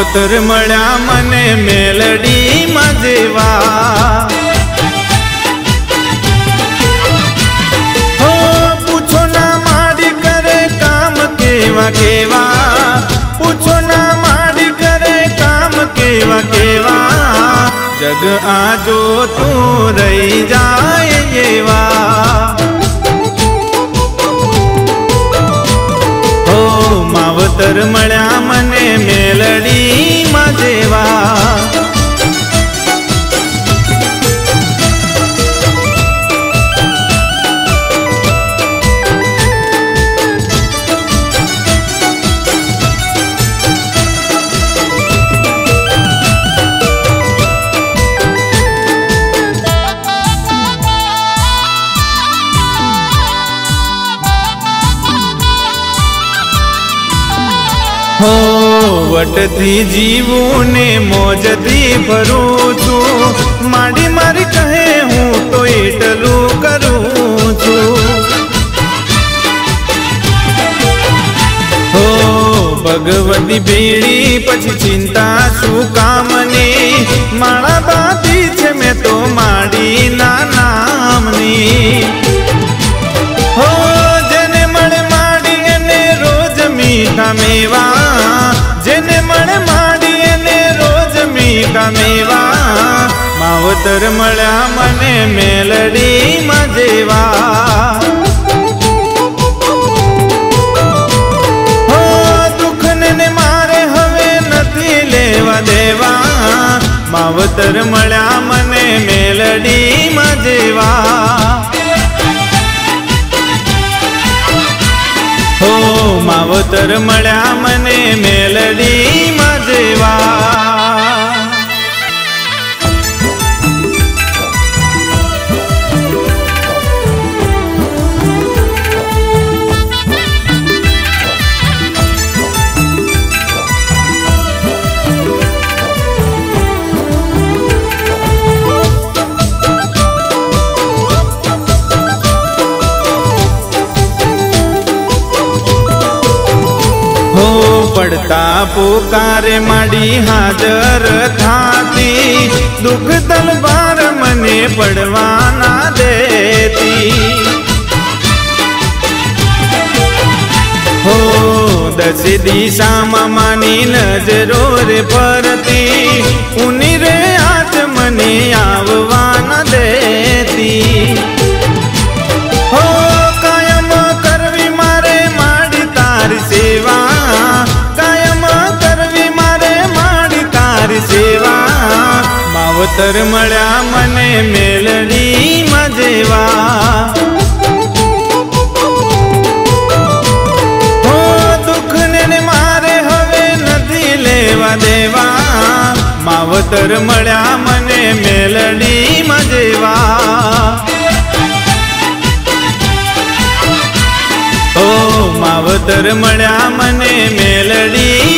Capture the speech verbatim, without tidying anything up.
मावतर मळ्या मने मेलडी मजेवा हो पूछो ना माड़ी करे काम केवा केवा पूछो ना माड़ी करे काम केवा केवा जग आजो तू रही जाए येवा हो मावतर मळ्या मने मेलडी मजेवा हो वटथी जीवू ने मोजथी भरू छू माड़ी मारी कहे हूँ तो एटलू करूँ छू हो भगवती बेड़ी पछी चिंता शू कामनी माड़ा बाती छे मैं तो माड़ी ना नामनी हो जने मळे माड़ी ने रोज मीठा मेवा जेने मळे माड़ी ने रोज मीठा मेवा मावतर मळ्या मने मेलडी मजेवा हो दुख ने मारे हवे नथी लेवा देवा मावतर मळ्या मने मेलडी मजेवा हो मावतर मळ्या मने मेलडी मजेवा पड़ता पुकारे माड़ी हाजर थाती दुख तलवार मने पड़वाना देती हो दस दिशा मानी नजरो रे परती उनी रे आज मने आववाना देती हो कायम करवी मारे माड़ी तारी सेवा सेवा मावतर मळ्या मने मेलडी मजेवा हो दुख ने मारे हवे नथी लेवा देवा मावतर मळ्या मने मेलडी मजेवा हो मावतर मळ्या मने मेलडी